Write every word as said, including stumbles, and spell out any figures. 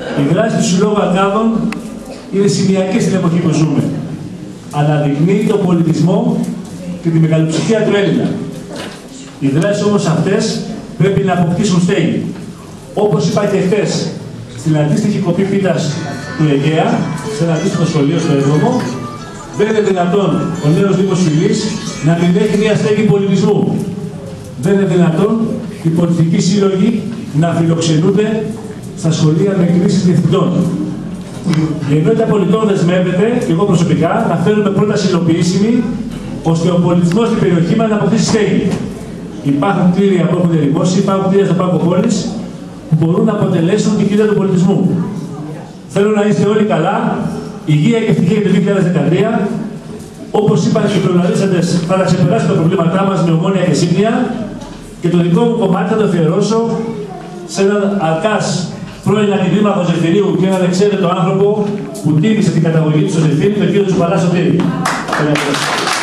Η δράση του Συλλόγου Αρκάδων είναι σημειακή στην εποχή που ζούμε. Αναδεικνύει τον πολιτισμό και τη μεγαλοψυχία του Έλληνα. Οι δράσεις όμως αυτές πρέπει να αποκτήσουν στέγη. Όπως είπα και χθες, στην αντίστοιχη κοπή πίτας του Αιγαία, σε ένα αντίστοιχο σχολείο στο Έδρομο, δεν είναι δυνατόν ο νέος Δήμος Φυλής να μην έχει μια στέγη πολιτισμού. Δεν είναι δυνατόν οι πολιτικοί σύλλογοι να φιλοξενούνται στα σχολεία με κρίσεις διευθυντών. Η Ενότητα Πολιτών δεσμεύεται, και εγώ προσωπικά, να φέρουμε πρόταση υλοποιήσιμη, ώστε ο πολιτισμός στην περιοχή μας να αποκτήσει στέγη. Υπάρχουν κτίρια που έχουν ερημώσει, υπάρχουν κτίρια στο Πάρκο Πόλης που μπορούν να αποτελέσουν την κτίρια του πολιτισμού. Θέλω να είστε όλοι καλά, υγεία και ευτυχία το δύο χιλιάδες δεκατρία. Όπως είπαν και οι προλαλήσαντες, θα τα ξεπεράσουμε τα προβλήματά μας με ομόνοια και σύμπνοια και το δικό μου κομμάτι θα το αφιερώσω σε έναν Αρκάς πρώην αντιδήμαρχο Ζεφυρίου και έναν εξαίρετο άνθρωπο που τίμησε την καταγωγή του στο Ζεφύρι, τον κύριο Τσουπαλά Σωτήρη.